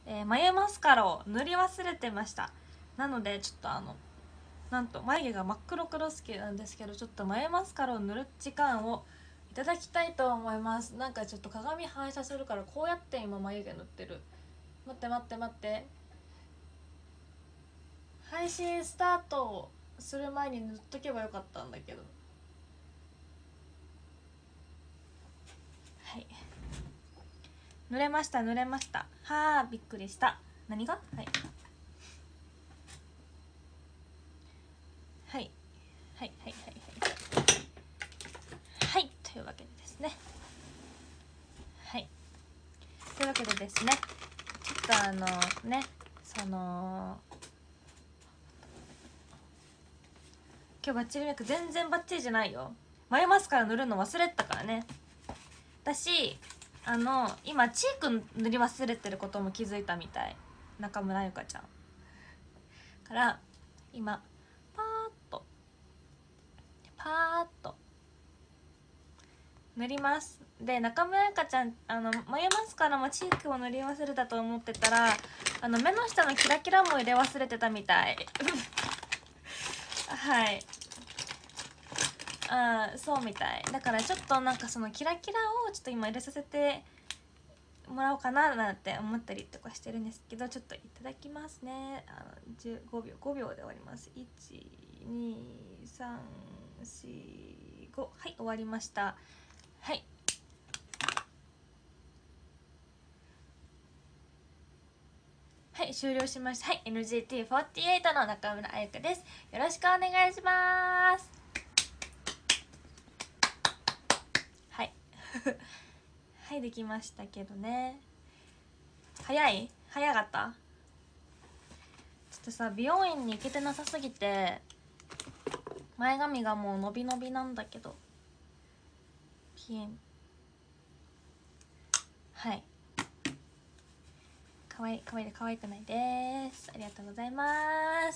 眉マスカラを塗り忘れてました。なのでちょっとなんと眉毛が真っ黒黒好きなんですけど、ちょっと眉マスカラを塗る時間をいただきたいと思います。なんかちょっと鏡反射するからこうやって今眉毛塗ってる。待って待って待って、配信スタートする前に塗っとけばよかったんだけど。はい、塗れました塗れました。はあびっくりした。何がはいはいはいはいはいはい、というわけでですね、はい、というわけでですね、ちょっとね、今日バッチリメイク全然バッチリじゃないよ。眉マスカラ塗るの忘れてたからね。私今チーク塗り忘れてることも気づいたみたい、中村ゆかちゃんから今パーッと塗ります。で、中村ゆかちゃん眉マスカラもチークを塗り忘れたと思ってたら目の下のキラキラも入れ忘れてたみたいはい、そうみたいだから、ちょっとなんかそのキラキラをちょっと今入れさせてもらおうかななんて思ったりとかしてるんですけど、ちょっといただきますね。15秒5秒で終わります。12345、はい、終わりました。はいはい、終了しました。はい、 NGT48 の中村彩香です。よろしくお願いします。はいはい、できましたけどね。早かった。ちょっとさ、美容院に行けてなさすぎて前髪がもう伸び伸びなんだけど、ピエン、はい、かわいいで可愛くないです。ありがとうございます。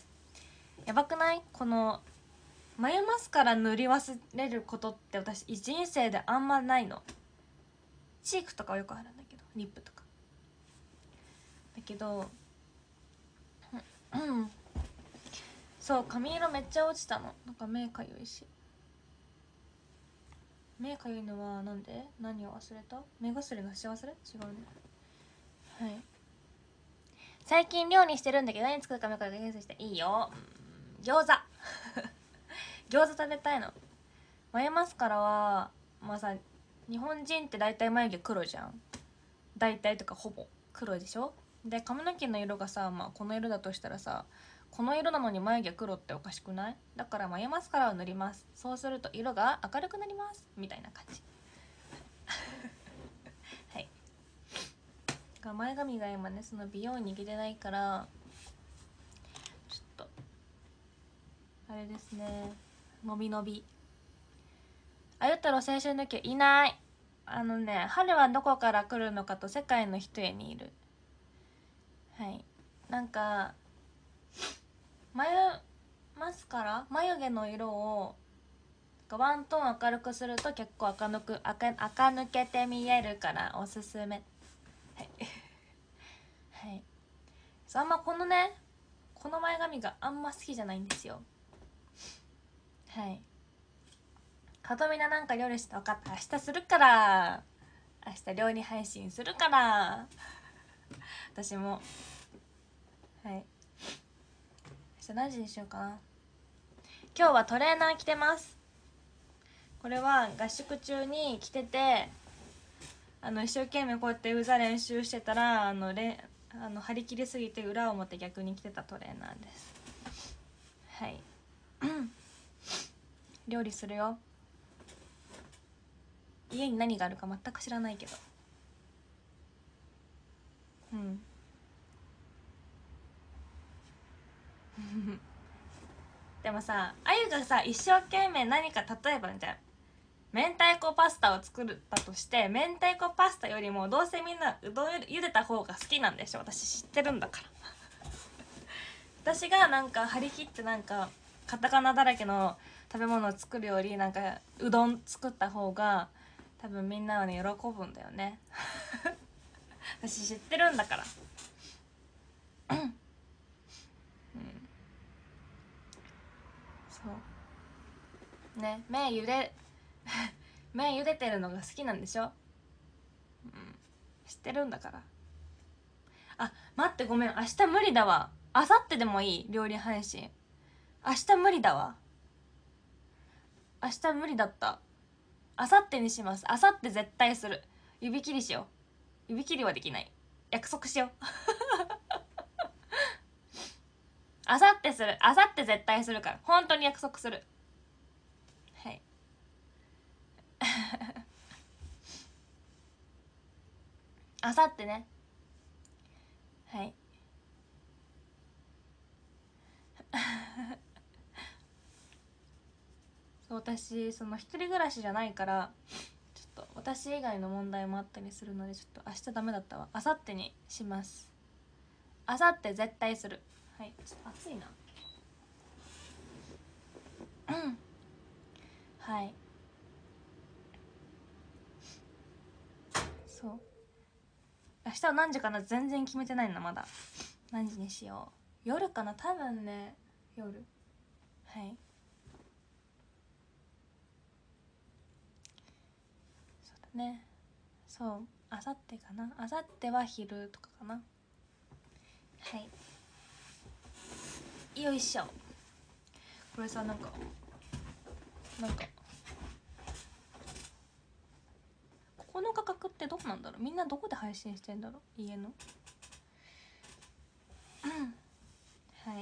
やばくない？この眉マスカラ塗り忘れることって私人生であんまないの。チークとかはよくあるんだけど、リップとかだけど、そう、髪色めっちゃ落ちたの。なんか目かゆいし。目かゆいのはなんで？何を忘れた？目薬のし忘れ？違うね。はい、最近料理してるんだけど何作るか目からゲスしていいよ。餃子餃子食べたいの。眉マスカラはまあさ、日本人って大体眉毛黒じゃん。大体とかほぼ黒でしょ。で、髪の毛の色がさ、まあこの色だとしたらさ、この色なのに眉毛黒っておかしくない？だから眉マスカラを塗ります。そうすると色が明るくなりますみたいな感じはい、前髪が今ね、その美容に行けてないからちょっとあれですね、伸び伸び。あゆ太郎青春の時いない。春はどこから来るのかと世界の一重にいる。はい、なんか眉マスカラ、眉毛の色をワントーン明るくすると結構垢抜けて見えるからおすすめ。はいはい、そう、あんまこの前髪があんま好きじゃないんですよ。はい、かとみななんか料理して、分かった、明日するから、明日料理配信するから私も。はい、明日何時にしようかな。今日はトレーナー着てます。これは合宿中に着てて、一生懸命こうやって歌練習してたら張り切りすぎて裏表逆に着てたトレーナーです。はい料理するよ。家に何があるか全く知らないけど、でもさ、あゆがさ一生懸命何か、例えばじゃあ明太子パスタを作ったとして、明太子パスタよりもどうせみんなうどん茹でた方が好きなんでしょ。私知ってるんだから私がなんか張り切ってなんかカタカナだらけの食べ物を作るより、なんかうどん作った方が多分みんなはね喜ぶんだよね私知ってるんだから。うん、そうね。麺茹で麺茹でてるのが好きなんでしょ。うん、知ってるんだから。あ、待って、ごめん、明日無理だわ。明後日でもいい？料理配信明日無理だわ。明日無理だった。明後日にします。明後日絶対する。指切りしよう。指切りはできない。約束しよう。明後日する。明後日絶対するから、本当に約束する。はい。明後日ね。はい。そう、私その一人暮らしじゃないから、ちょっと私以外の問題もあったりするので、ちょっと明日ダメだったわ。明後日にします。明後日絶対する。はい。ちょっと暑いな。うん、はい。そう、明日は何時かな、全然決めてないのまだ。何時にしよう。夜かな、多分ね、夜。はい。そうだね。そう、明後日かな。明後日は昼とかかな。はい、よいしょ。これさ、なんかここの価格ってどこなんだろう。みんなどこで配信してんだろう、家の。はい。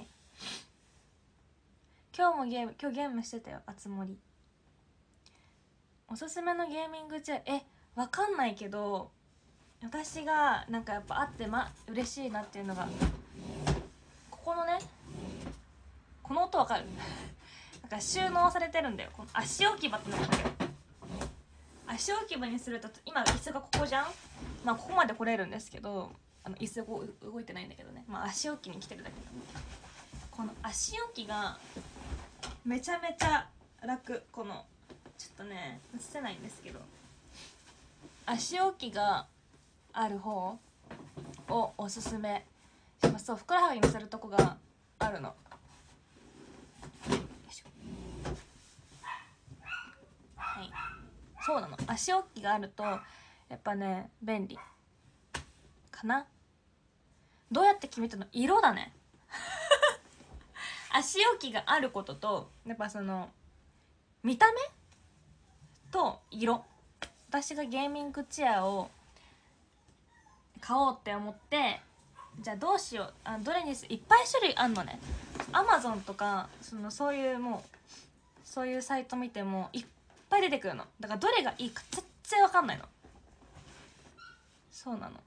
今日ゲームしてたよ、あつ森。おすすめのゲーミング中、わかんないけど、私がなんかやっぱあって嬉しいなっていうのが、ここのね、この音わかる？なんか収納されてるんだよ、この足置き場ってのがあるんだよ。足置き場にすると、今椅子がここじゃん。まあここまで来れるんですけど、椅子動いてないんだけどね、まあ足置きに来てるだけど、この足置きがめちゃめちゃ楽。このちょっとね映せないんですけど、足置きがある方をおすすめします。そう、ふくらはぎにするとこがあるの。はい、そうなの。足置きがあるとやっぱね便利かな。どうやって決めたの？色だね。足置きがあることと、やっぱその見た目と色。私がゲーミングチェアを買おうって思って、じゃあどうしよう、どれにいっぱい種類あんのね。アマゾンとかそういうもうそういうサイト見てもいっぱい出てくるの。だからどれがいいか全然わかんないの。そうなの。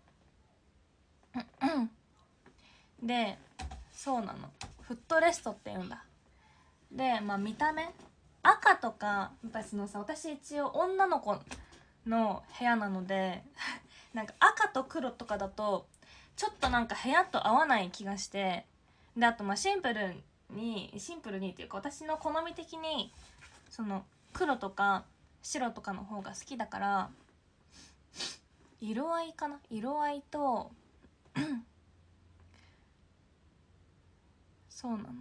で、そうなの。フットレストって言うんだ。で、まあ見た目赤とか、やっぱり私一応女の子の部屋なのでなんか赤と黒とかだとちょっとなんか部屋と合わない気がして、であとまあシンプルにっていうか、私の好み的にその黒とか白とかの方が好きだから、色合いかな、色合いとそうなの。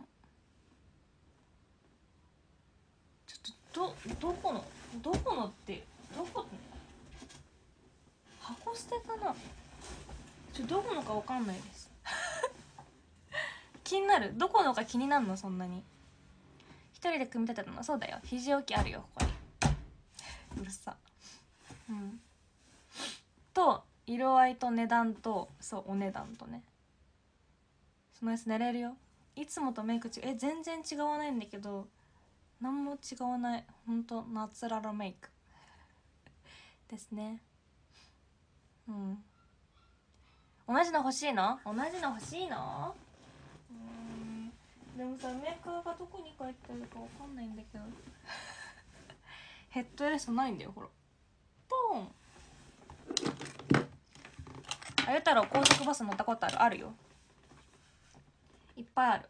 ちょっとどこのってどこ、箱捨てかな、どこのかわかんないです気になる？どこのか気になるの？そんなに一人で組み立てたの？そうだよ、肘置きあるよここに。うるさ。うん。と色合いと値段と、そうお値段とね、そのやつ寝れるよ。いつもとメイク全然違わないんだけど、何も違わない。ほんとナチュラルメイクですね。うん。同じの欲しいの？同じの欲しいの？でもさ、メーカーがどこに書いてあるかわかんないんだけどヘッドレストないんだよ、ほら。ポン。あゆ太郎高速バス乗ったことある？あるよ、いっぱいある。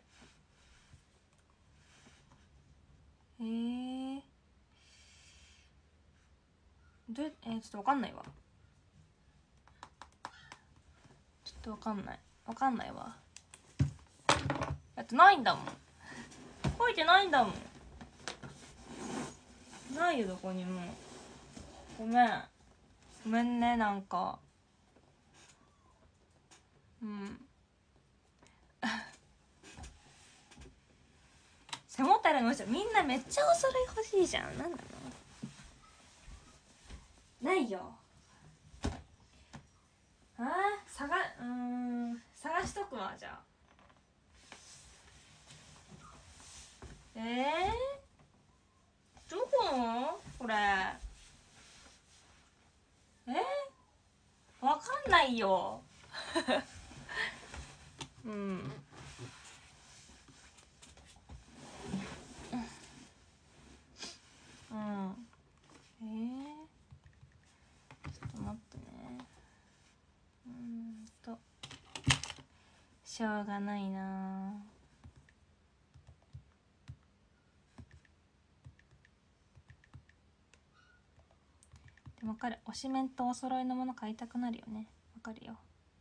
ちょっとわかんないわ。 とわかんないわ。だってないんだもん、書いてないんだもん。ないよどこにも。ごめんね、なんか背もたれの人みんなめっちゃお揃い欲しいじゃん。なんなの。ないよ。探しとくわ。じゃあどこのこれ。わかんないよ。ちょっと待ってね。しょうがないな。でも分かる、推しメンとお揃いのもの買いたくなるよね。分かるよ。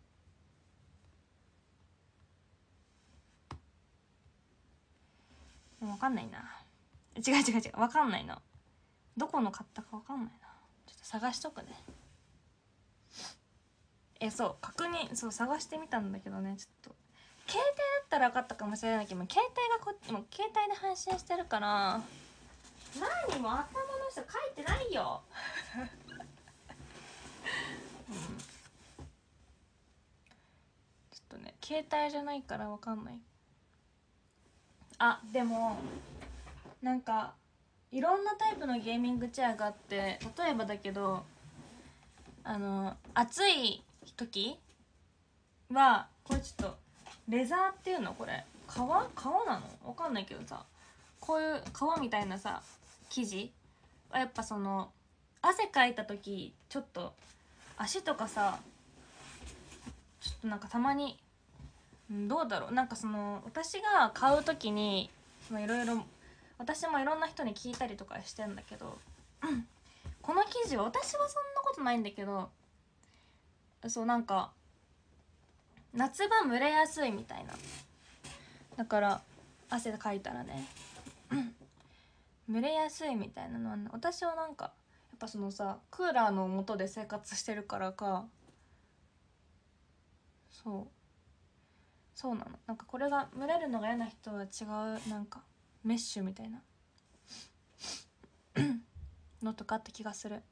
でも分かんないな。違う分かんないの。どこの買ったか分かんないな。ちょっと探しとくね。そう探してみたんだけどね。ちょっと携帯だったら分かったかもしれないけど、携帯で配信してるから、何も頭の人書いてないよ。ちょっとね、携帯じゃないから分かんない。でもなんかいろんなタイプのゲーミングチェアがあって、例えばだけど暑い時はこれちょっとレザーっていうの、これ革なのわかんないけどさ、こういう革みたいなさ生地はやっぱその汗かいた時ちょっと足とかさ、ちょっとなんかたまにどうだろう、なんかその私が買う時にいろいろ私もいろんな人に聞いたりとかしてんだけど、この生地は私はそんなことないんだけど、そうなんか夏場蒸れやすいみたいな。だから汗かいたらね蒸れやすいみたいなのは、ね、私はなんかやっぱそのさクーラーの下で生活してるからか、そうなの。なんかこれが蒸れるのが嫌な人は違う、なんかメッシュみたいなのとかあった気がする。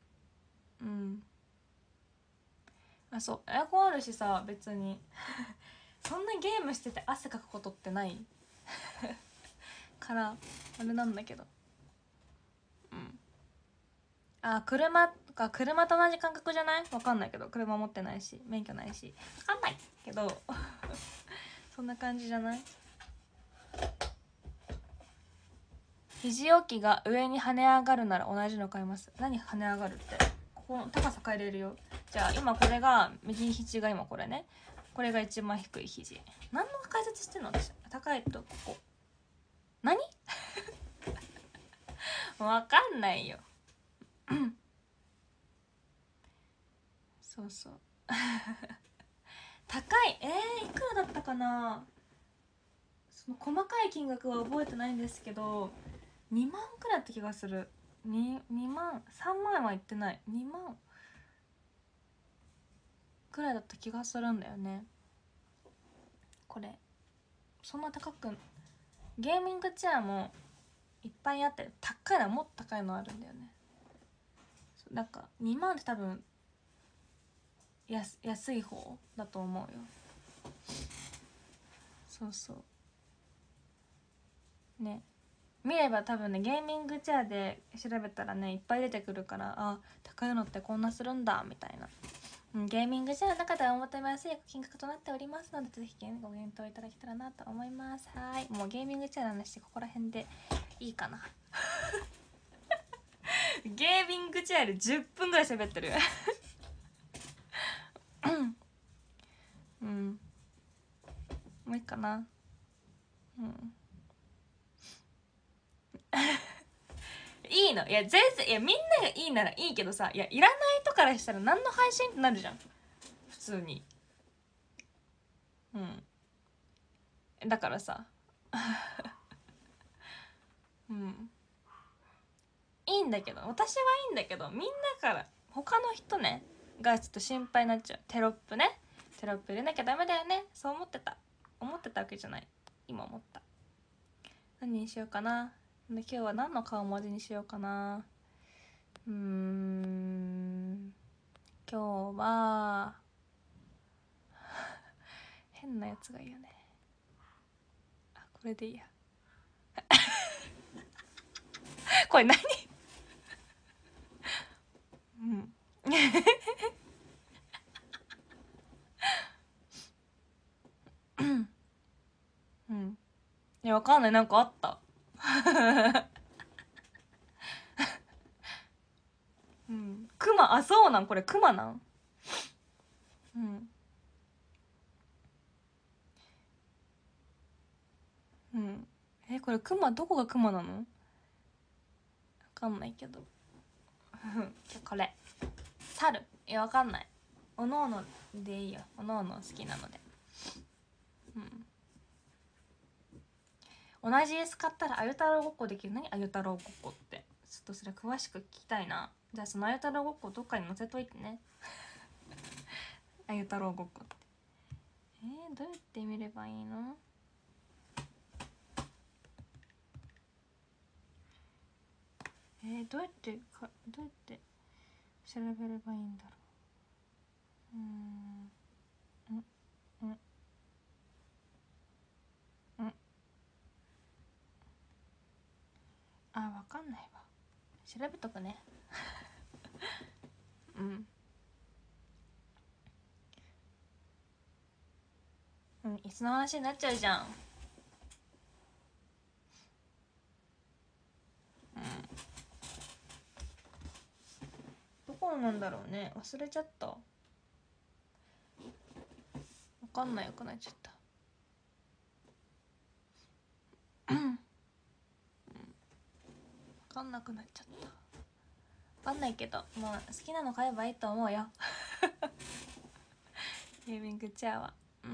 そうエアコンあるしさ、別にそんなゲームしてて汗かくことってないからあれなんだけど、車と同じ感覚じゃない？わかんないけど、車持ってないし免許ないしわかんないけどそんな感じじゃない？肘置きが上に跳ね上がるなら同じの買います。何跳ね上がるって？ここの高さ変えれるよ。じゃあ今これが右肘が今これね、これが一番低い肘。何の解説してんの私。高いとここ何わかんないよそう高い。いくらだったかな。その細かい金額は覚えてないんですけど、2万くらいだった気がする。2万3万は言ってない、2万くらいだった気がするんだよね。これそんな高く、ゲーミングチェアもいっぱいあって、高いのはもっと高いのあるんだよね。なんか2万って多分安い方だと思うよ。そうね、見れば多分ね、ゲーミングチェアで調べたらねいっぱい出てくるから、高いのってこんなするんだみたいな。ゲーミングチェアの中ではお求めやすい金額となっておりますので、ぜひご検討いただけたらなと思います。はい、もうゲーミングチェアの話ここら辺でいいかなゲーミングチェアで10分ぐらい喋ってるもういいかな。いいの。いや全然、いやみんながいいならいいけどさ、いやいらない人からしたら何の配信ってなるじゃん普通に。 だからさうんいいんだけど、私はいいんだけど、みんなから他の人ねがちょっと心配になっちゃう。テロップね、テロップ入れなきゃダメだよね。そう思ってたわけじゃない、今思った。何にしようかな。で今日は何の顔文字にしようかな。今日は変なやつがいいよね。あ、これでいいやこれ何うんうんいやわかんない、なんかあったうんクマ、あそうなん、これクマなん。うんうんこれクマ、どこがクマなのわかんないけどじゃこれ猿、いやわかんない、おのおのでいいよ、おのおの好きなので。同じ絵使ったらあゆ太郎ごっこできる。何あゆ太郎ごっこって、ちょっとそれ詳しく聞きたいな。じゃあそのあゆ太郎ごっこどっかに載せといてねあゆ太郎ごっこって。どうやって見ればいいの。どうやって調べればいいんだろう。うんあ、わかんないわ、調べとくねいつの話になっちゃうじゃん。どこなんだろうね、忘れちゃった、わかんないくなっちゃった。わかんなくなっちゃった。わかんないけど、まあ好きなの買えばいいと思うよゲーミングチェアは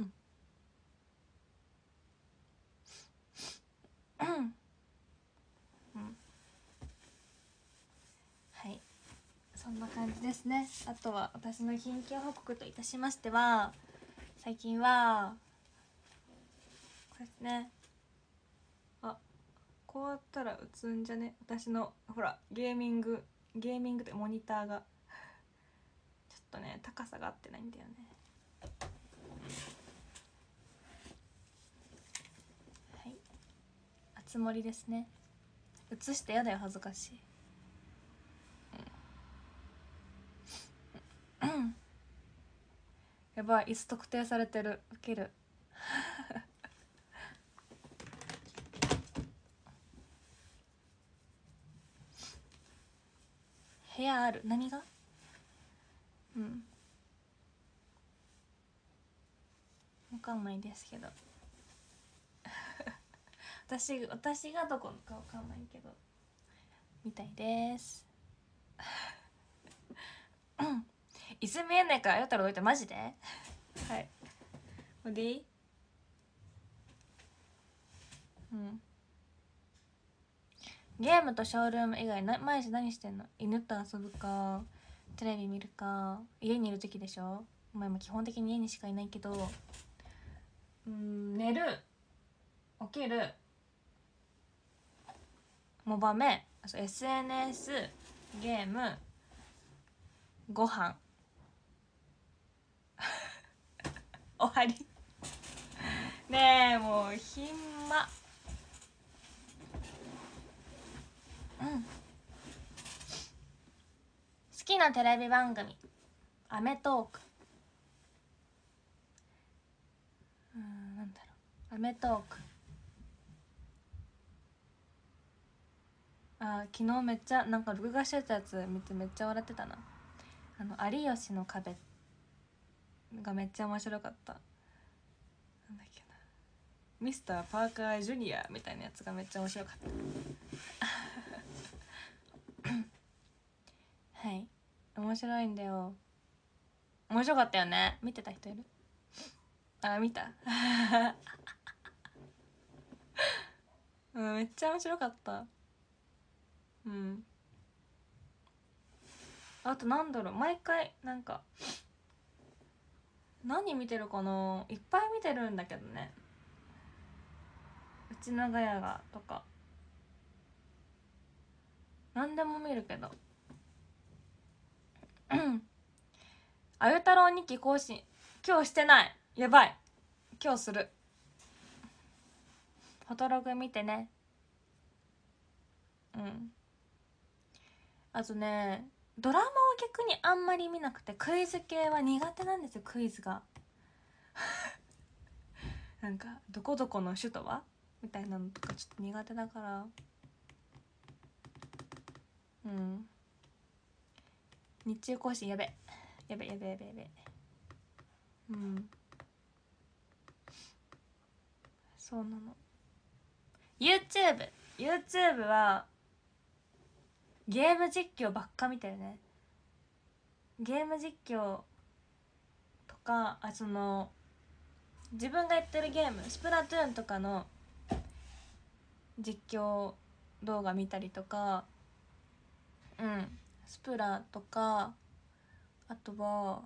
はい、そんな感じですね。あとは私の近況報告といたしましては、最近はこれですね。あ、こうやったら映つんじゃね、私のほらゲーミングでモニターがちょっとね高さが合ってないんだよね。はい、あつ森ですね。映してやだよ、恥ずかしい。やばい、椅子特定されてる、ウケる部屋ある、何がわかんないですけど私がどこかわかんないけどみたいです椅子見えないからあやったらどいて、マジではいこれでいい。ゲームとショールーム以外毎日何してんの。犬と遊ぶかテレビ見るか、家にいる時でしょ。まあ今基本的に家にしかいないけど、寝る、起きる、モバメ、SNS、ゲーム、ご飯終わりねえもう暇。好きなテレビ番組アメトーク。なんだろう、アメトーク。昨日めっちゃなんか録画してたやつ見てめっちゃ笑ってたな。有吉の壁がめっちゃ面白かった。なんだっけな、ミスターパーカージュニアみたいなやつがめっちゃ面白かったはい、面白いんだよ。面白かったよね。見てた人いる。見たうん、めっちゃ面白かった。うん。あとなんだろう、毎回なんか何見てるかな、いっぱい見てるんだけどね。うちのガヤがとか何でも見るけど。あゆ太郎日記更新今日してない。やばい。今日する。フォトログ見てね。うん。あとね、ドラマを逆にあんまり見なくて、クイズ系は苦手なんですよ。クイズがなんかどこどこの首都はみたいなのとかちょっと苦手だから。うん。日中更新やべやべやべやべやべ。うん、そうなの。 YouTube はゲーム実況ばっか見てるね。ゲーム実況とか、あ、その自分がやってるゲームスプラトゥーンとかの実況動画見たりとか。うん、スプラとか、あとは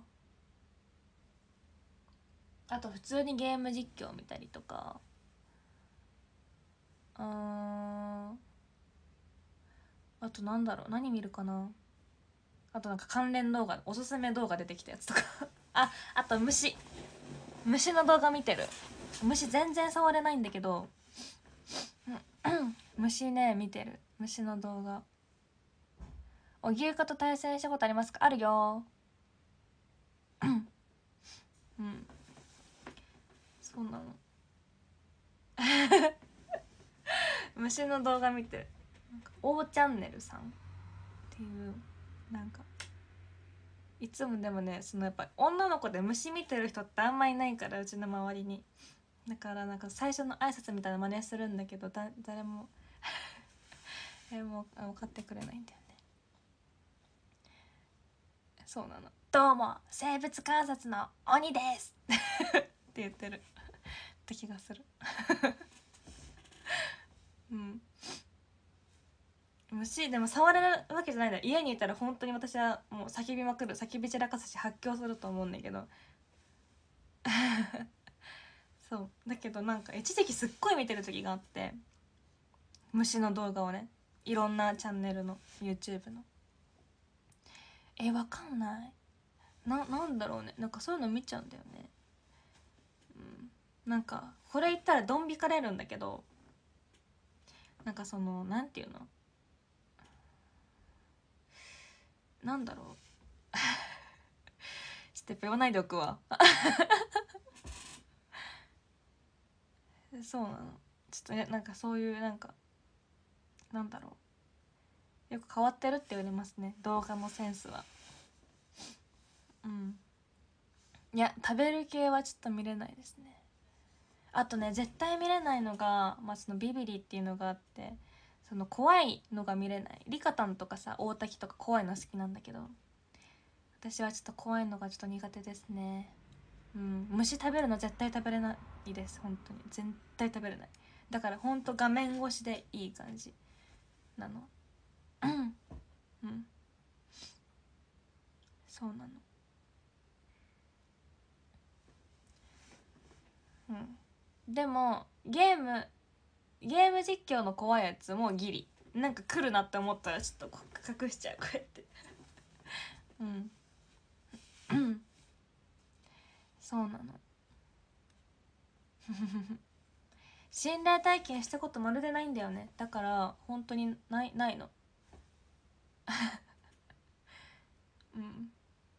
あと普通にゲーム実況見たりとか。あとなんだろう、何見るかな。あとなんか関連動画、おすすめ動画出てきたやつとかあと虫の動画見てる。虫全然触れないんだけど虫ね見てる。虫の動画。お牛化と対戦したことありますか？あるよ。うん、そうなの。虫の動画見てる。なんか O チャンネルさんっていう、なんかいつもでもね、そのやっぱ女の子で虫見てる人ってあんまいないから、うちの周りに。だからなんか最初の挨拶みたいな真似するんだけど、誰も誰も分かってくれないんだよね。そうなの。どうも生物観察の鬼ですって言ってるって気がする。うん。虫でも触れるわけじゃないんだよ。家にいたら本当に私はもう叫びまくる、叫び散らかすし発狂すると思うんだけど。そうだけどなんか一時期すっごい見てる時があって、虫の動画をね、いろんなチャンネルの YouTube の。わかんない。なんだろうね、なんかそういうの見ちゃうんだよね。うん、なんかこれ言ったらドン引かれるんだけど、なんかそのなんていうの、なんだろうして言わないでおくわ。そうなの。ちょっとね、なんかそういうなんかなんだろう、よく変わってるって言われますね、動画のセンスは。うん。いや食べる系はちょっと見れないですね。あとね絶対見れないのが、まあ、そのビビリっていうのがあって、その怖いのが見れない。リカタンとかさ大滝とか怖いの好きなんだけど、私はちょっと怖いのがちょっと苦手ですね。うん、虫食べるの絶対食べれないです。本当に絶対食べれない。だからほんと画面越しでいい感じなの。うんうん、そうなの。うん、でもゲーム実況の怖いやつもギリなんか来るなって思ったらちょっと隠しちゃう、こうやって。うんうんそうなの。心霊体験したことまるでないんだよね。だから本当にないの。うん、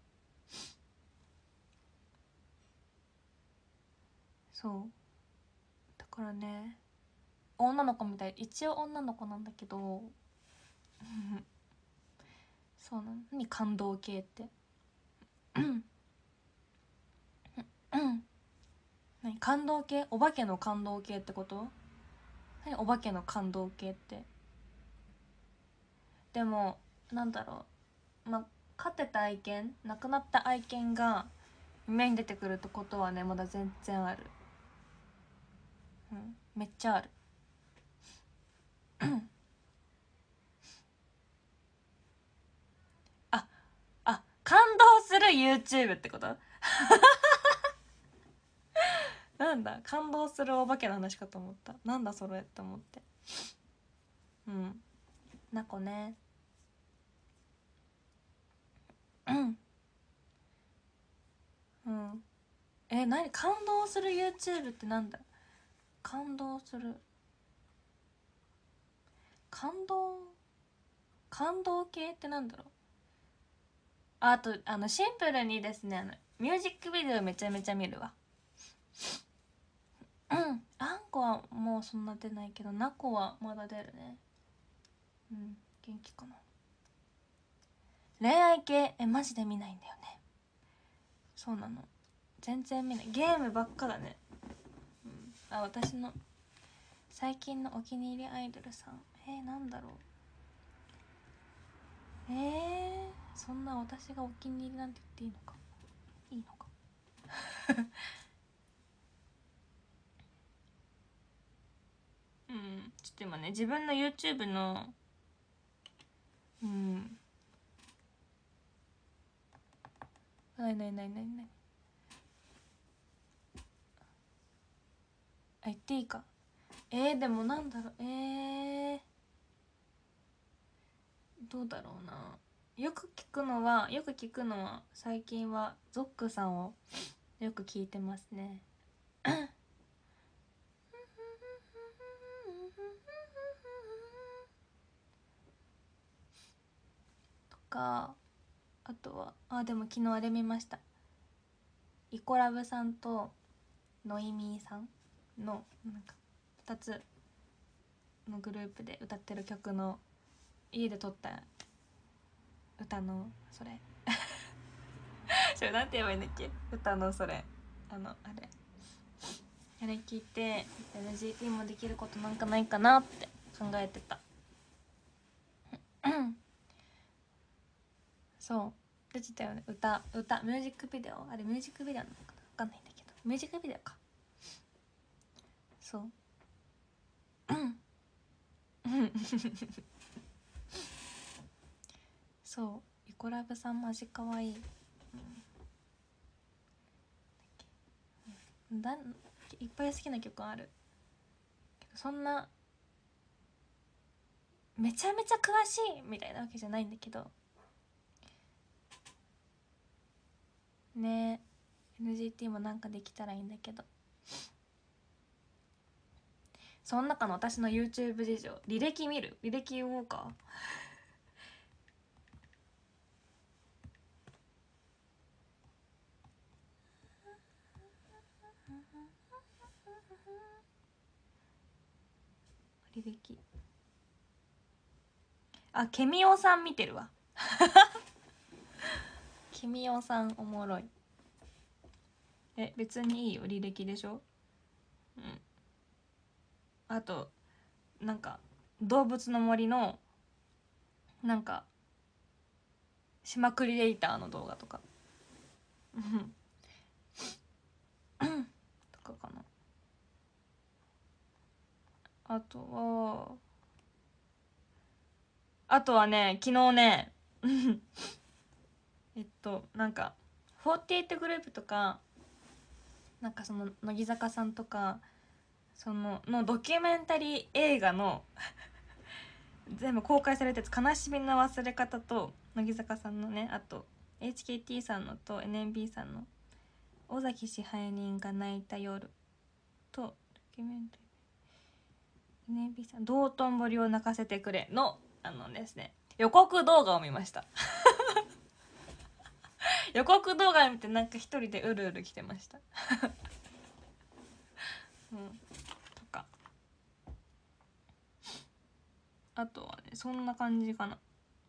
そうだからね、女の子みたい、一応女の子なんだけど。そうなの。何感動系って。うんうん何感動系、お化けの感動系ってこと？何お化けの感動系って。でもなんだろう、まあ飼ってた愛犬、亡くなった愛犬が夢に出てくるってことはね、まだ全然ある。うん、めっちゃある。 感動する YouTube ってことなんだ、感動するお化けの話かと思った。なんだそれって思って。なこね。何感動する YouTube ってなんだ。感動する感動系ってなんだろう。あとシンプルにですね、ミュージックビデオめちゃめちゃ見るわ。あんこはもうそんな出ないけど、なこはまだ出るね。元気かな。恋愛系マジで見ないんだよね。そうなの、全然見ない。ゲームばっかだね。私の最近のお気に入りアイドルさん、なんだろう。そんな私がお気に入りなんて言っていいのかちょっと今ね、自分の YouTube のない言っていいか。でもなんだろう。どうだろうな。よく聞くのは最近はゾックさんをよく聞いてますね。とか、あとはでも昨日あれ見ました。イコラブさんとノイミーさんのなんか2つのグループで歌ってる曲の家で撮った歌のそれそれなんて言えばいいんだっけ。歌のそれあれ聞いて NGT もできることなんかないかなって考えてた。そう出てたよね。歌ミュージックビデオ、あれミュージックビデオなのかな、分かんないんだけど、ミュージックビデオか。そうそうイコラブさんマジかわいい。いっぱい好きな曲あるけど、そんなめちゃめちゃ詳しいみたいなわけじゃないんだけどね。 NGT もなんかできたらいいんだけど、その中の私の YouTube 事情、履歴言おうか。履歴ケミオさん見てるわケミオさんおもろい。別にいいよ、履歴でしょ。あとなんか動物の森のなんか島クリエイターの動画とかとかかな。あとはね、昨日ねなんか48グループとか、なんかその乃木坂さんとかそのドキュメンタリー映画の全部公開されたやつ、悲しみの忘れ方と乃木坂さんのね、あと HKT さんのと NMB さんの尾崎支配人が泣いた夜とドキュメンタリー NMB さん道頓堀を泣かせてくれのですね、予告動画を見ました予告動画見てなんか一人でうるうる来てましたとか、あとはね、そんな感じかな。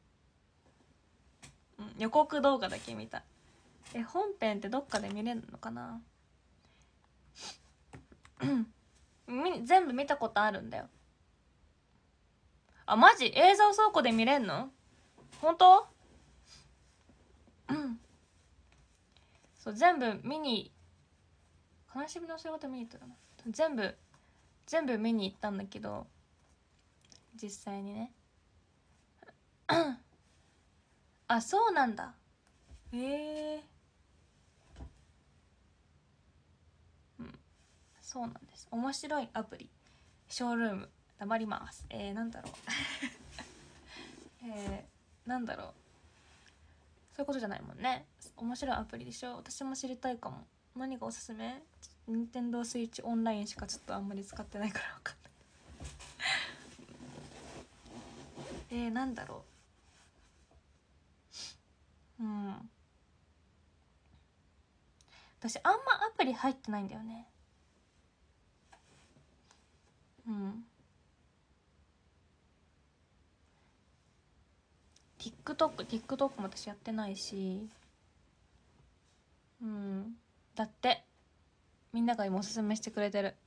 予告動画だけ見た。本編ってどっかで見れるのかな全部見たことあるんだよ。マジ映像倉庫で見れんの？本当？そう全部見に、悲しみの仕事見に行ったかな。全部見に行ったんだけど、 実際にね。あ、そうなんだ。うん、そうなんです。面白いアプリ。ショールーム。黙ります。なんだろう。なんだろう。そういうことじゃないもんね。面白いアプリでしょ。私も知りたいかも。何がおすすめ？任天堂スイッチオンラインしかちょっとあんまり使ってないから分かんない。なんだろう。うん。私あんまアプリ入ってないんだよね。うん。TikTok も私やってないし。うん。だってみんなが今おすすめしてくれてる。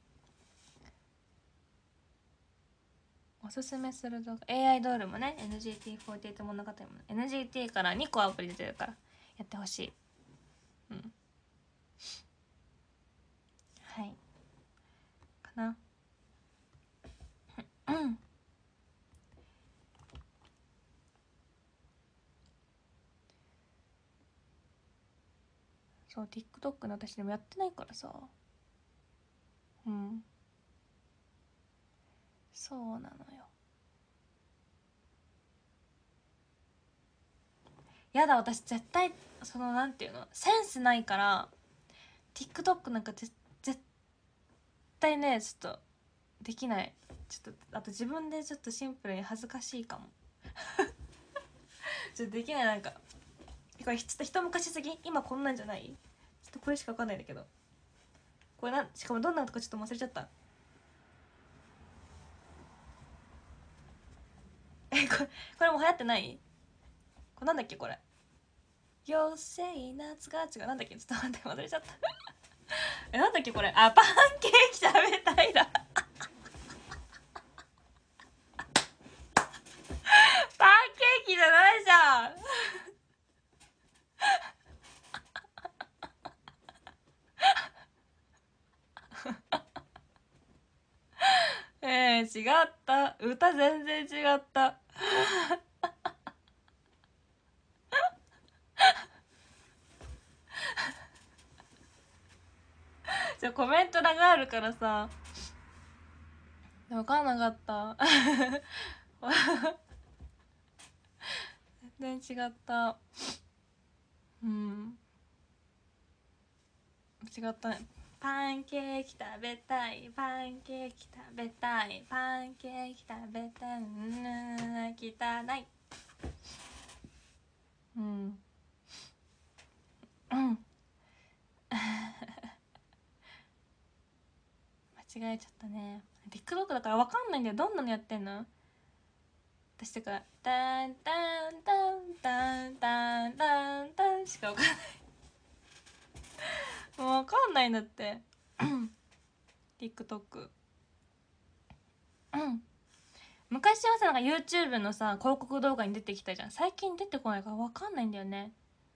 おすすめする動画 AI ドールもね、 NGT48 物語も NGT から2個アプリ出てるからやってほしい。うん、はいかな。うんそう TikTok の私でもやってないからさ。うん、そうなのよ。やだ、私絶対そのなんていうのセンスないから TikTok なんか絶対ねちょっとできない。ちょっとあと自分でちょっとシンプルに恥ずかしいかも。ちょっとできない。なんかこれちょっと一昔すぎ。今こんなんじゃない。ちょっとこれしか分かんないんだけど、これしかもどんなのとかちょっと忘れちゃった。これも流行ってない。これなんだっけこれ。妖精夏が違う。なんだっけちょっと待って忘れちゃった。なんだっけこれ。あ、パンケーキ食べたいだ。パンケーキじゃないじゃん。違った。歌全然違った。コメント欄があるからさ分かんなかった。全然違った。うん、違ったね。パンケーキ食べたい、パンケーキ食べたい、パンケーキ食べたい、汚い。うんうん間違えちゃったね。TikTok だから分かんないんだよ。どんなのやってんの。私とかタンタンタンタンタンタンタンしか分かんない。もう分かんないんだって。TikTok。昔はさなんか YouTube のさ広告動画に出てきたじゃん。最近出てこないから分かんないんだよね。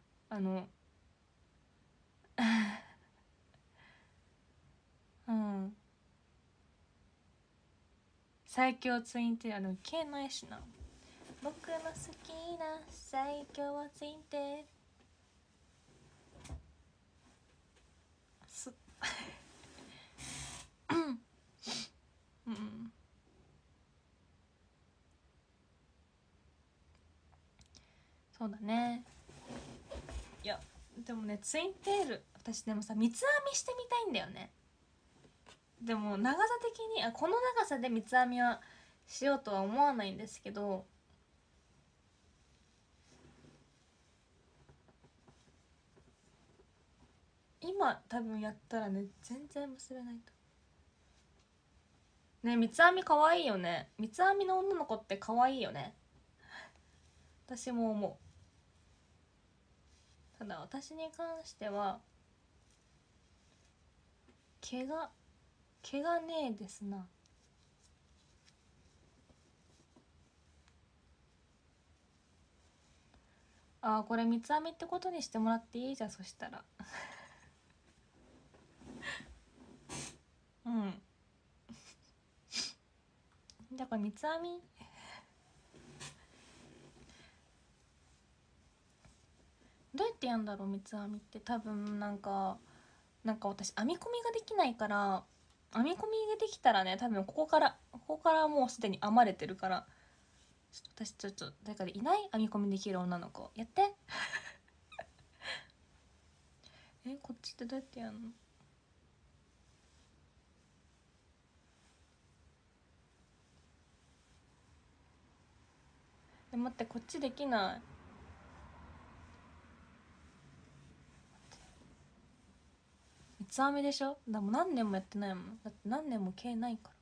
うん最強ツインテール消えないしな。僕の好きな最強ツインテールすうんそうだね。いやでもねツインテール私でもさ三つ編みしてみたいんだよね。でも長さ的にこの長さで三つ編みはしようとは思わないんですけど、今多分やったらね全然結べないと。ね三つ編み可愛いよね。三つ編みの女の子って可愛いよね。私も思う。ただ私に関しては毛がねえですな。これ三つ編みってことにしてもらっていいじゃん。そしたらうんだから三つ編みてやんだろう三つ編みって。多分なんか私編み込みができないから、編み込みができたらね、多分ここからもうすでに編まれてるから、私ちょっと誰かでいない？編み込みできる女の子やってこっちってどうやってやんの？待って、こっちできない。三つ編みでしょ？でも何年もやってないもん。だって何年も毛ないから。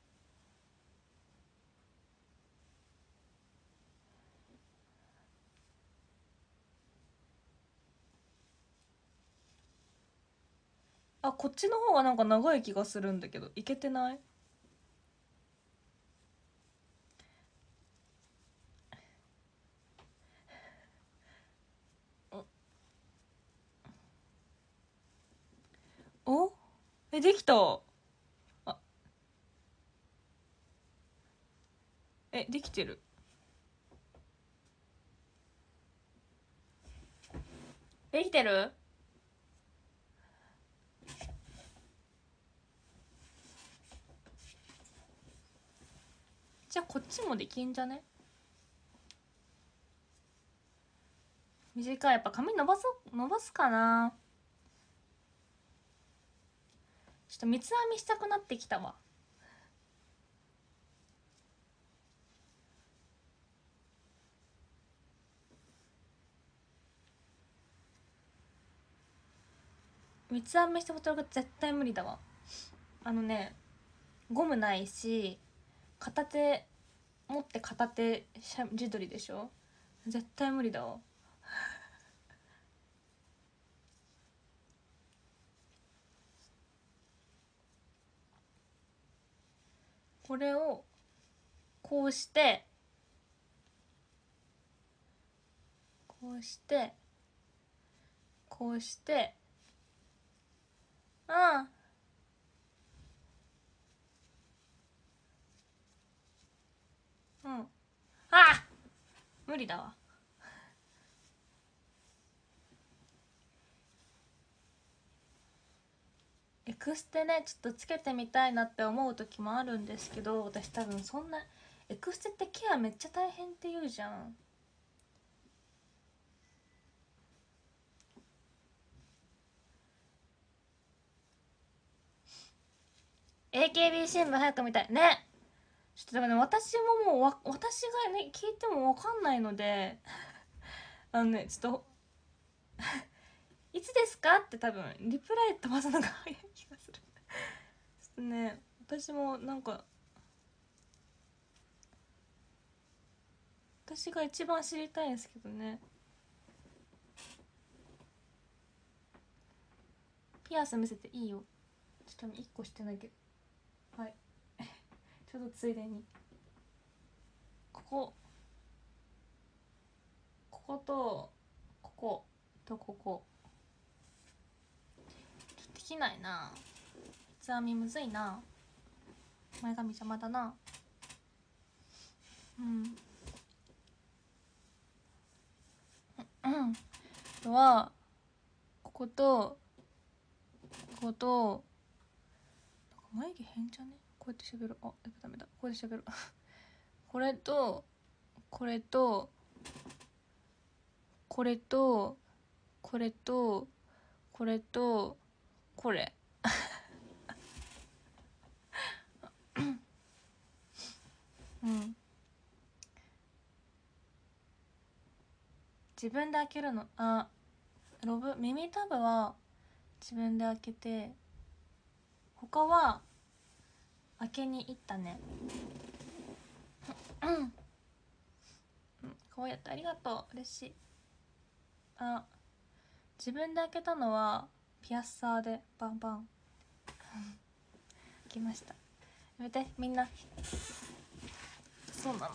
あ、こっちの方がなんか長い気がするんだけど、いけてない？お、できた。あ、できてる。できてる。じゃあこっちもできんじゃね？短い。やっぱ髪伸ばすかな。ちょっと三つ編みしたくなってきたわ。三つ編みしたことが絶対無理だわ。あのね、ゴムないし、片手持って片手自撮りでしょ。絶対無理だわ。これをこうしてこうしてこうしてうんうんあ、無理だわ。エクステね、ちょっとつけてみたいなって思う時もあるんですけど、私多分そんな、エクステってケアめっちゃ大変って言うじゃん。AKB 新聞早く見たいね。ちょっとだからね、私ももう私がね聞いても分かんないのであのね、ちょっといつですかって多分リプライ飛ばすのが早い気がするちょっとね、私もなんか、私が一番知りたいんですけどね。ピアス見せていいよ。ちょっと1個してないけど、はいちょっとついでにこことこことここちょっとできないな。三つ編みむずいな。前髪邪魔だな。うんうん。あとはこことここと、眉毛変じゃね？こうやって喋る。あ、ダメだ。こうやって喋るこれとこれとこれとこれとこれとこれうん自分で開けるの。あ、耳たぶは自分で開けて、他は開けに行ったね。うんこうやってありがとう、嬉しい。あ、自分で開けたのはピアッサーでバンバン開きました。やめてみんな、そうなの。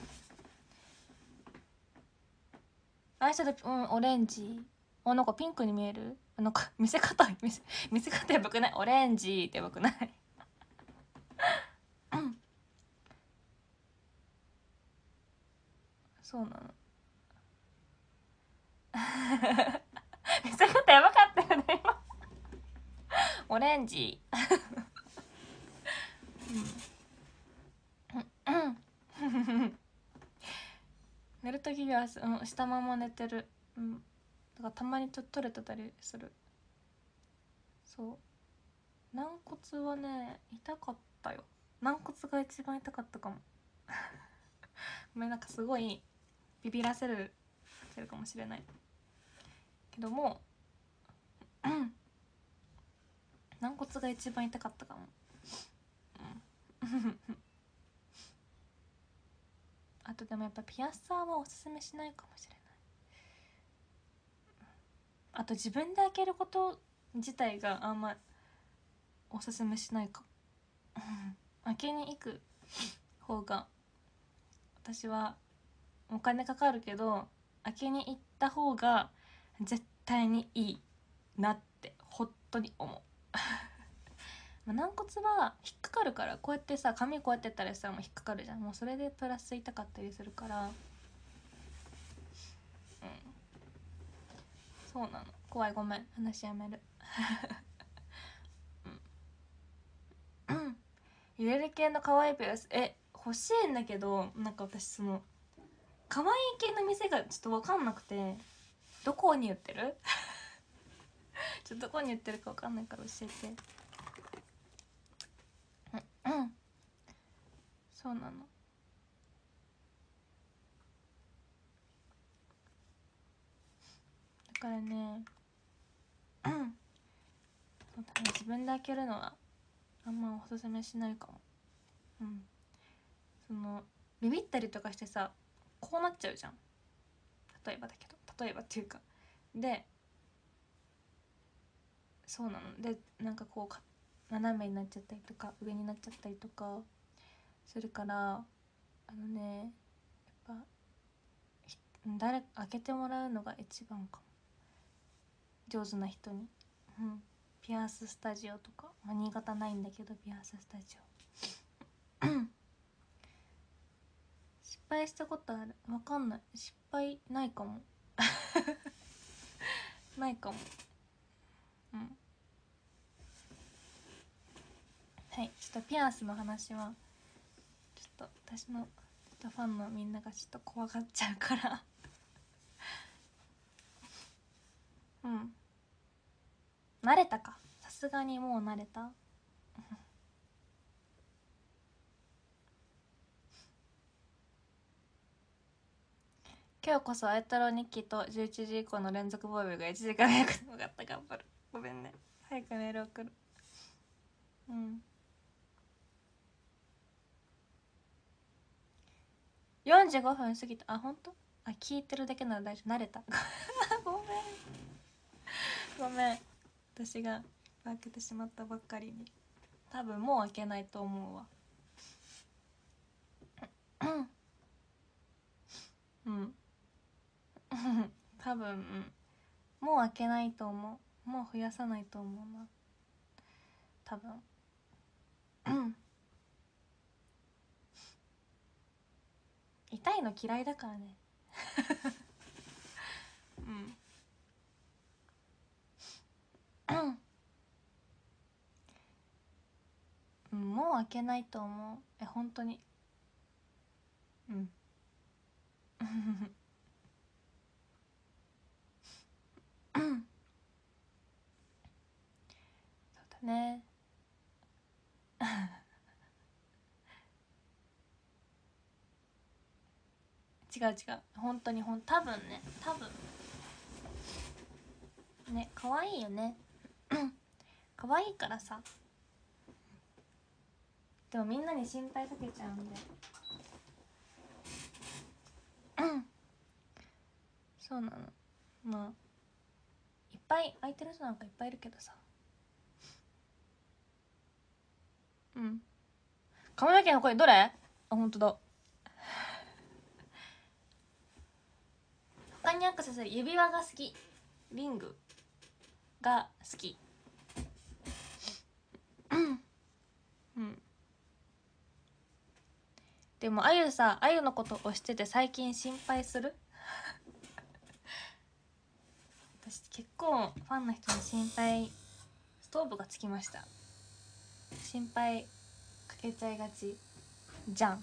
アイシャドウ、オレンジ。なんかピンクに見える。なんか見せ方やばくない？オレンジってやばくない？そうなのオレンジ寝るときは、したまま寝てる。だからたまにちょっと取れてたりする。そう、軟骨はね痛かったよ。軟骨が一番痛かったかもごめん、なんかすごいビビらせるかもしれないけども軟骨が一番痛かったかも。あとでもやっぱピアッサーはおすすめしないかもしれない。あと自分で開けること自体があんまおすすめしないかも開けに行く方が私はお金かかるけど開けに行った方が絶対にいいなって本当に思う軟骨は引っかかるから、こうやってさ髪こうやってやったらさもう引っかかるじゃん。もうそれでプラス痛かったりするから、そうなの。怖い、ごめん、話やめる揺れる系の可愛いピアス欲しいんだけど、なんか私その可愛い系の店がちょっと分かんなくて、どこに売ってるちょっとどこに売ってるか分かんないから教えて。そうなの。だからねそうだね、自分で開けるのはあんまおすすめしないかも。そのビビったりとかしてさ、こうなっちゃうじゃん。例えばだけど、例えばっていうかで、そうなので、なんかこう斜めになっちゃったりとか上になっちゃったりとかするから、やっぱ開けてもらうのが一番かも。上手な人に。ピアススタジオとか、新潟ないんだけどピアススタジオ失敗したことある？わかんない。失敗ないかもないかも。はい、ちょっとピアスの話はちょっと私のファンのみんながちょっと怖がっちゃうから慣れたか、さすがにもう慣れた今日こそあや太郎日記と11時以降の連続防備が1時間早くてもよかった。頑張る。ごめんね、早くメール送る。45分過ぎた。あ、ほんと？あ、聞いてるだけなら大丈夫。慣れたごめんごめん、私が開けてしまったばっかりに。多分もう開けないと思うわ多分、もう開けないと思う。もう増やさないと思うな、多分痛いの嫌いだからねもう開けないと思う。本当にそうだね違う違う、本当に多分ね、多分ね、可愛いよね可愛いからさ。でもみんなに心配かけちゃうんでそうなの。まあいっぱい空いてる人なんかいっぱいいるけどさ。髪の毛の声どれ？あ、本当だ。他にアクセサリー、指輪が好き、リングが好き。でもあゆのこと推してて最近心配する私結構ファンの人に心配ストーブがつきました。心配かけちゃいがちじゃん。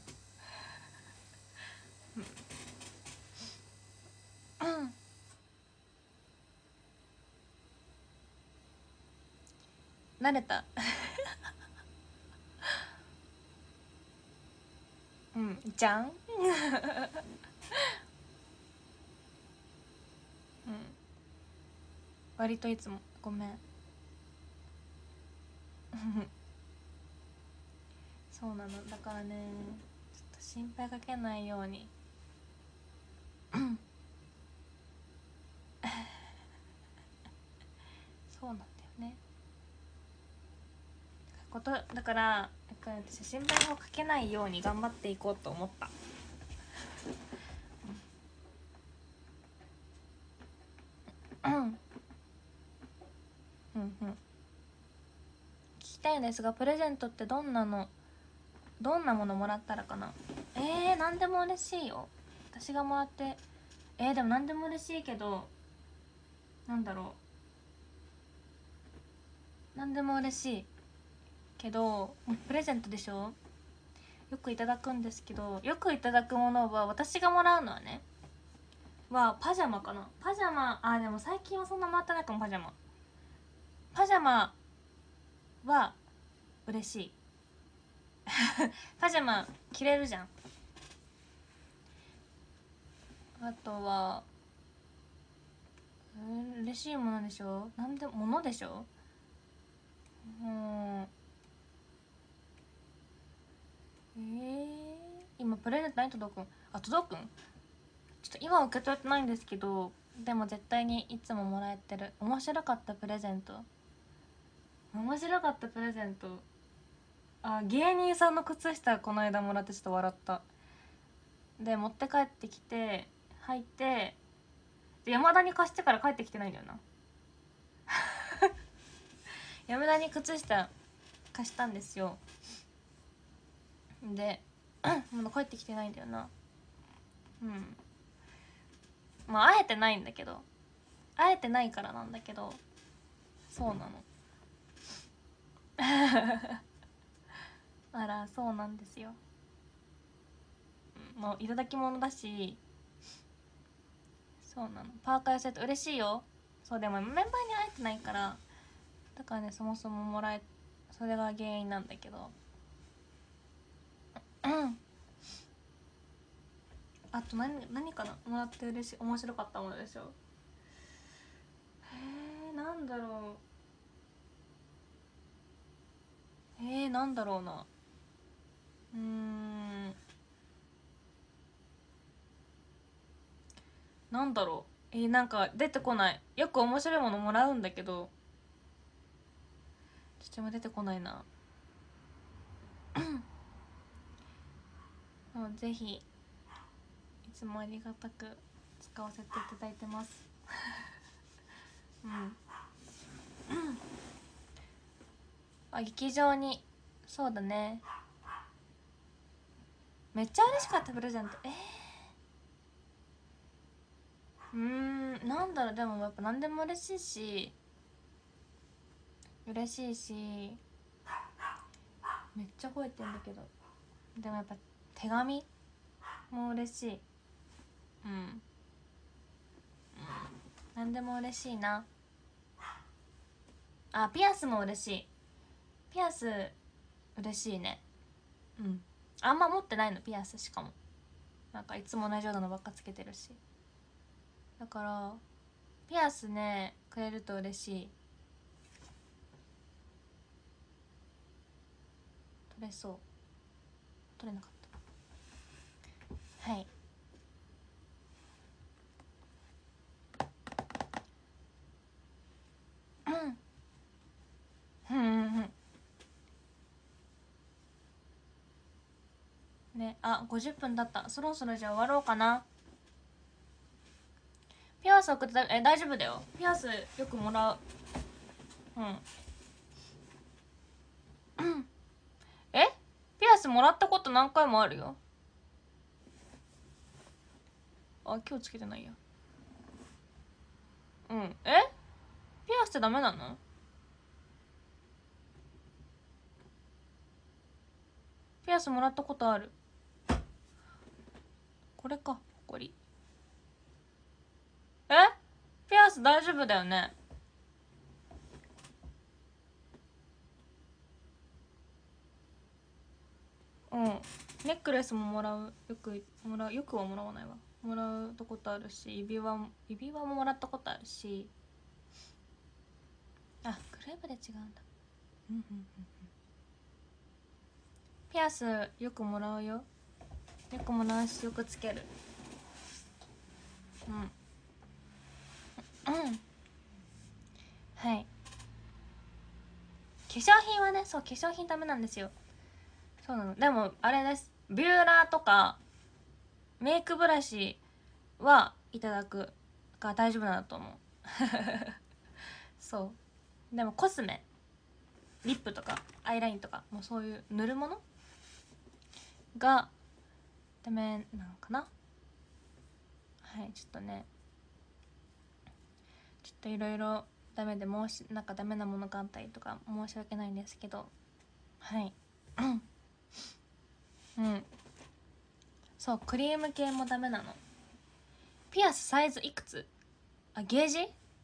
慣れた。うんじゃん。うん割といつもごめん。そうなのだからね、ちょっと心配かけないようにそうなんだよね。ことだから私心配をかけないように頑張っていこうと思った。うんうんうん。聞きたいんですが、プレゼントってどんなものもらったらかな。何でも嬉しいよ私がもらって。でも何でも嬉しいけど、なんだろう、何でも嬉しいけどプレゼントでしょ。よくいただくんですけど、よくいただくものは、私がもらうのはねパジャマかな。パジャマ、でも最近はそんなもらってないかも。パジャマは嬉しい。パジャマ着れるじゃん。あとは嬉しいものでしょ。なんでものでしょ。今プレゼント何届くん。届くん。ちょっと今受け取ってないんですけど、でも絶対にいつももらえてる。面白かったプレゼント。芸人さんの靴下この間もらってちょっと笑った。で持って帰ってきて履いて、で山田に貸してから帰ってきてないんだよな。山田に靴下貸したんですよ。でまだ帰ってきてないんだよな。まあ会えてないんだけど、会えてないからなんだけど、そうなの。あらそうなんですよ。もういただき物だし。そうなの。パーカー寄せて嬉しいよ。そうでもメンバーに会えてないから、だからね、そもそもそれが原因なんだけど。あと何かな、もらって嬉しい面白かったものでしょ。なんだろう。なんだろうな。なんだろう。なんか出てこない。よく面白いものもらうんだけど、ちょっと今出てこないな。ぜひいつもありがたく使わせていただいてます。劇場に。そうだね、めっちゃ嬉しかったプレゼント。なんだろう。でもやっぱ何でも嬉しいし、めっちゃ吠えてんだけど、でもやっぱ手紙も嬉しい。何でも嬉しいな。ピアスも嬉しい。ピアス嬉しいね。あんま持ってないのピアス。しかもなんかいつも同じようなのばっかつけてるし、だからピアスねくれると嬉しい。取れそう。取れなかった。はい。ね、50分だった。そろそろじゃあ終わろうかな。ピアス送って大丈夫だよ。ピアスよくもらう。ピアスもらったこと何回もあるよ。今日つけてないや。ピアスってダメなの？ アスもらったことある。これか、ほこり。ピアス大丈夫だよね。うん。ネックレスももらう。よくはもらわないわ。もらうことあるし、指輪ももらったことあるし。あ、グループで違うんだ。ピアスよくもらうよ。よくもらうし、よくつける。はい。化粧品はね、そう、化粧品ダメなんですよ。そうなの。でもあれです、ビューラーとかメイクブラシはいただくが大丈夫なんだと思う。そうでもコスメ、リップとかアイラインとかもうそういう塗るものがダメなのかな。はい、ちょっとね、ちょっといろいろダメでなんかダメなものがあったりとか申し訳ないんですけど、はいそう、クリーム系もダメなの。ピアスサイズいくつ？ゲージ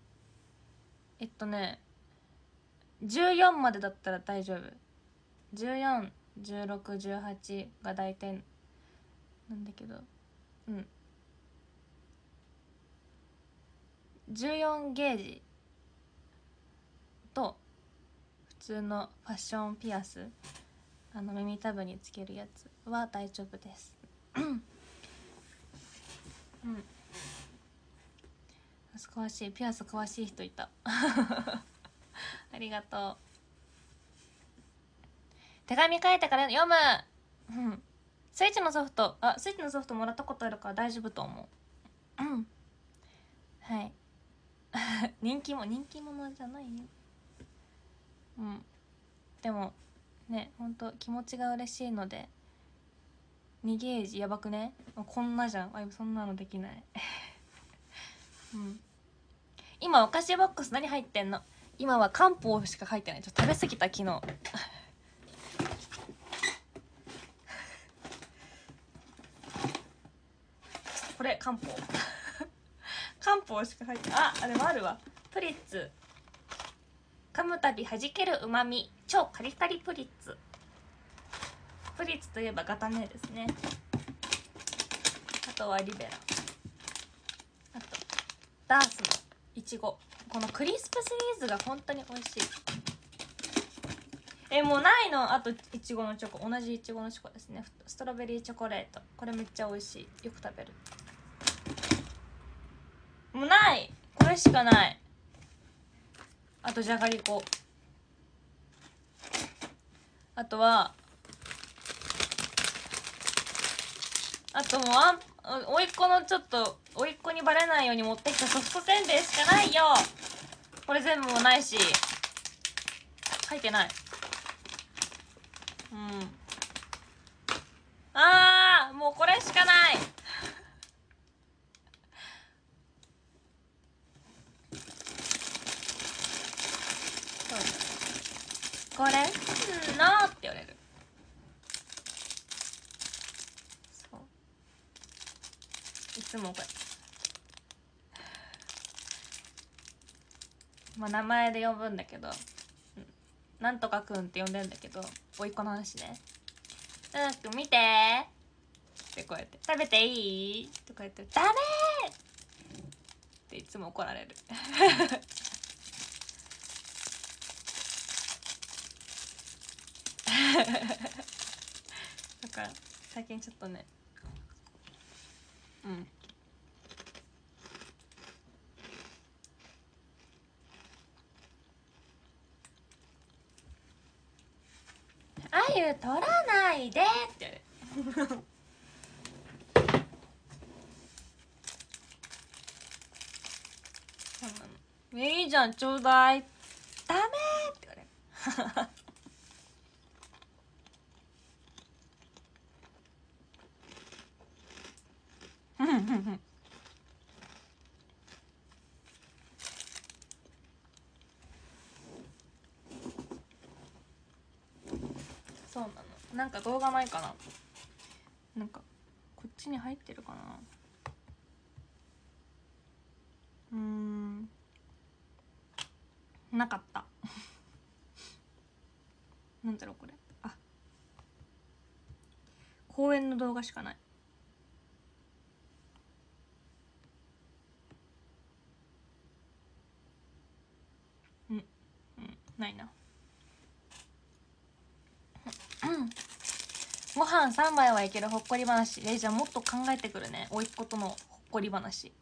14までだったら大丈夫。141618が大体なんだけど、14ゲージと普通のファッションピアス、耳たぶにつけるやつは大丈夫です。詳しい、ピアス詳しい人いた。ありがとう。手紙書いてから読む。スイッチのソフトもらったことあるから大丈夫と思う。はい人気者じゃないよ。でもね、ほんと気持ちが嬉しいので。2ゲージやばくね。こんなじゃん。そんなのできない今お菓子ボックス何入ってんの？今は漢方しか入ってない。ちょっと食べ過ぎた昨日これ漢方漢方しか入ってない。あれもあるわ。プリッツ、噛むたび弾けるうまみ超カリカリプリッツ。プリッツといえばガタネですね。あとはリベラ、あとダースのいちご。このクリスプシリーズが本当に美味しい。もうないの。あといちごのチョコ、同じいちごのチョコですね。ストロベリーチョコレート、これめっちゃ美味しい。よく食べる。もうない、これしかない。あとじゃがりこ、あとはもうおいっ子のちょっとおいっ子にバレないように持ってきたソフトせんべいしかないよ。これ全部もないし書いてない。もうこれしかない。これのって言われる。そういつもこれ、名前で呼ぶんだけど、なんとかくんって呼んでんだけど、おいっ子の話ね。見てーってこうやって、食べていいとか言って、ダメーっていつも怒られるだから最近ちょっとね、あゆ取らないでって言われるそうなの。いいじゃんちょうだい。ダメーって言われるそうなの。 なんか動画ないかな。なんかこっちに入ってるかな。なかったなんだろうこれ。あ、公園の動画しかない。ないな。ご飯3杯はいけるほっこり話。じゃあもっと考えてくるね、おいっ子とのほっこり話。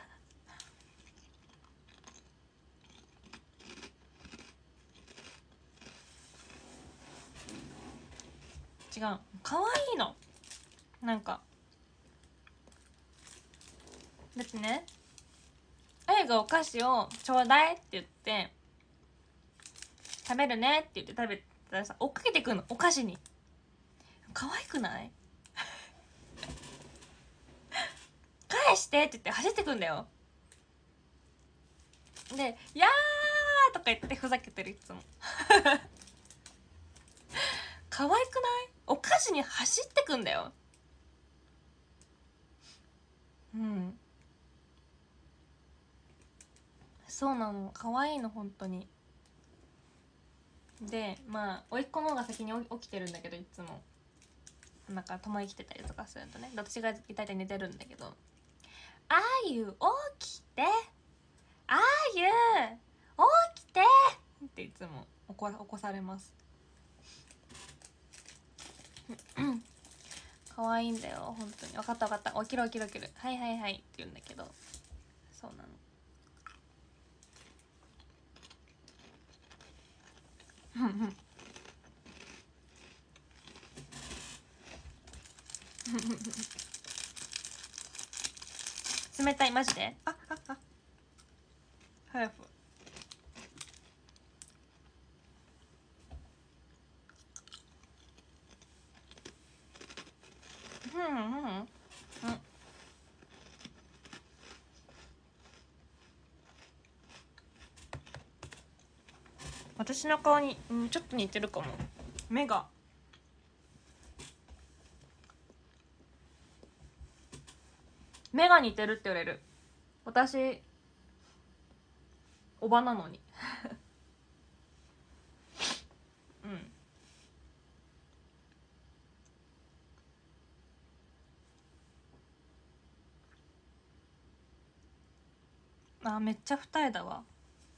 違う、可愛いの。なんかだってね、あやがお菓子をちょうだいって言って食べるねって言って食べたらさ、追っかけてくんの、お菓子に。可愛くない？返してって言って走ってくんだよ。で「やー」とか言ってふざけてる、いつも可愛くない？お菓子に走ってくんだよ。うん、そうなの、可愛いの本当に。でまあ甥っ子の方が先に起きてるんだけど、いつもなんか友達来てたりとかするとね、私が大体寝てるんだけど「あゆ起きて、あゆ起きて」っていつも起こされます可愛いんだよ本当に。分かった分かった、起きろ起きろ起きる、はいはいはいって言うんだけど、そうなの。冷たい、マジで。早く。私の顔に、ちょっと似てるかも。目が似てるって言われる。私おばなのにあ、めっちゃ二重だわ。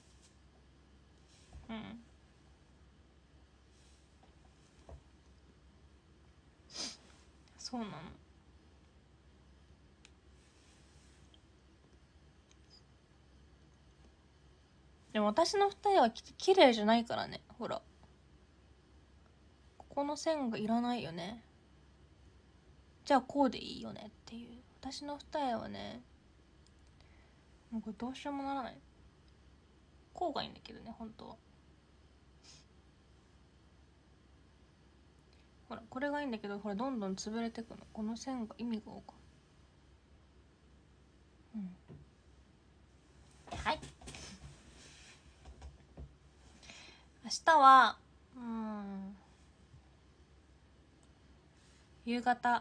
そうなの。でも私の二重は綺麗じゃないからね。ほら、ここの線がいらないよね。じゃあこうでいいよねっていう。私の二重はね、もうこれどうしようもならない。こうがいいんだけどね、本当は。ほらこれがいいんだけど、ほらどんどん潰れてくの。この線が意味が分かんない。はい、明日は夕方、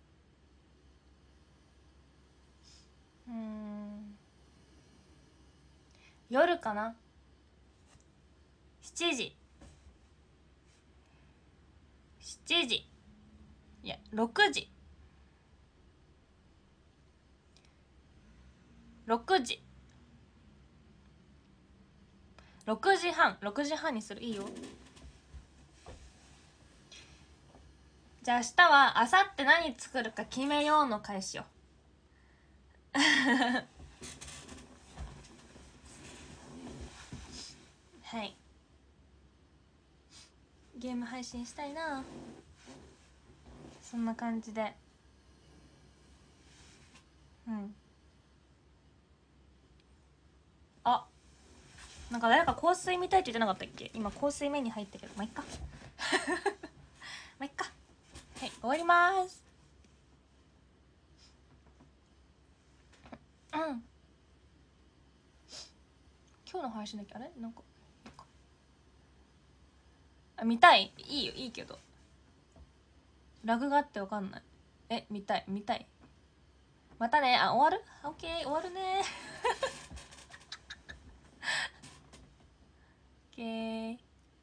夜かな。7時、7時、いや6時、6時、6時半、6時半にする。いいよ。じゃあ明日は明後日何作るか決めようの返しよ。はい、ゲーム配信したいな。そんな感じで。あ、なんか誰か香水見たいって言ってなかったっけ。今香水目に入ったけど、まあ、いっかまあ、いっか。はい、終わります。今日の配信だっけ。あれなんか見たい。いいよ、いいけどラグがあってわかんない。見たい見たい。またね。あ、終わる？オッケー、終わるね。オッケー。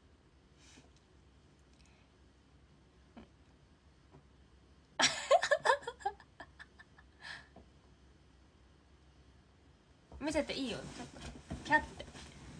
見せていいよ。ちょっとキャッて。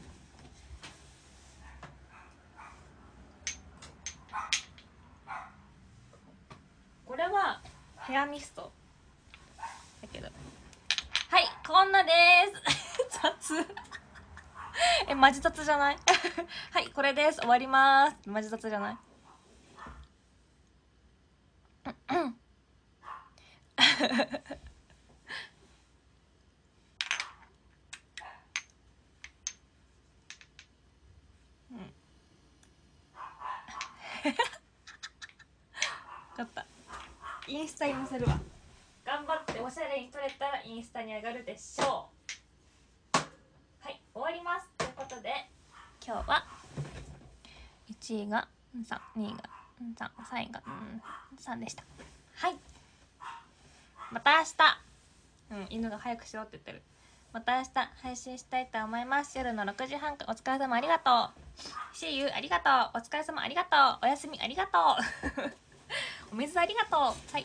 これはヘアミストだけど、はい、こんなです雑マジ雑じゃないはい、これです。終わります。マジ雑じゃない分かった。インスタに載せるわ。頑張っておしゃれに撮れたらインスタに上がるでしょう。はい、終わります。ということで今日は1位が3、2位が3、3位が3でした。はい、また明日。犬が早くしろって言ってる。また明日配信したいと思います。夜の6時半から。お疲れ様ありがとう。See you ありがとう。お疲れ様ありがとう。おやすみありがとうお水ありがとう。はい、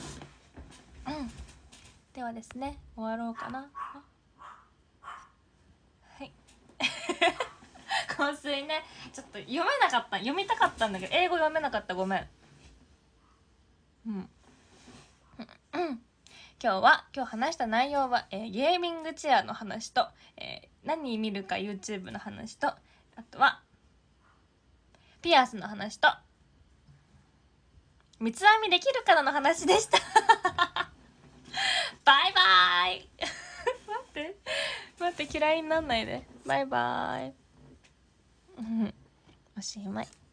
ではですね、終わろうかな。はい香水ね、ちょっと読めなかった。読みたかったんだけど英語読めなかった。ごめん。今日話した内容は、ゲーミングチェアの話と、何見るか YouTube の話と、あとはピアスの話と三つ編みできるからの話でしたバイバイ待って嫌いになんないで。バイバイおしまい。